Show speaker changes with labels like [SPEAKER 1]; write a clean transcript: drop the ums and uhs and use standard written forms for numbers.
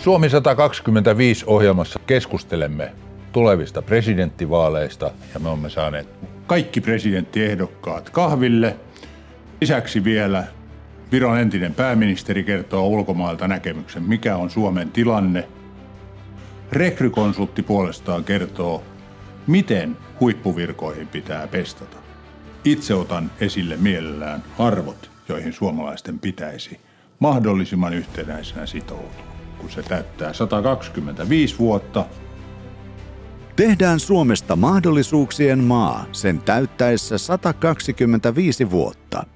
[SPEAKER 1] Suomi 125 ohjelmassa keskustelemme tulevista presidenttivaaleista ja me olemme saaneet
[SPEAKER 2] kaikki presidenttiehdokkaat kahville. Lisäksi vielä Viron entinen pääministeri kertoo ulkomailta näkemyksen, mikä on Suomen tilanne. Rekrykonsultti puolestaan kertoo, miten huippuvirkoihin pitää pestata. Itse otan esille mielellään arvot, joihin suomalaisten pitäisi mahdollisimman yhtenäisenä sitoutua, kun se täyttää 125 vuotta.
[SPEAKER 3] Tehdään Suomesta mahdollisuuksien maa sen täyttäessä 125 vuotta.